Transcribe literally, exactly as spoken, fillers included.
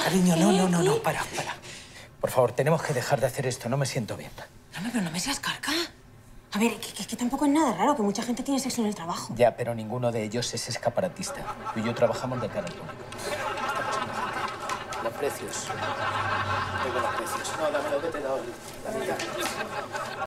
Cariño, no, ¿Qué? no, no, no, ¿Qué? para, para. Por favor, tenemos que dejar de hacer esto, no me siento bien. Hombre, pero no me seas carca. A ver, que, que, que tampoco es nada raro, que mucha gente tiene sexo en el trabajo. Ya, pero ninguno de ellos es escaparatista. Tú y yo trabajamos de cara al público. Los precios. Tengo los precios. No, dámelo que te he dado. Dame ya.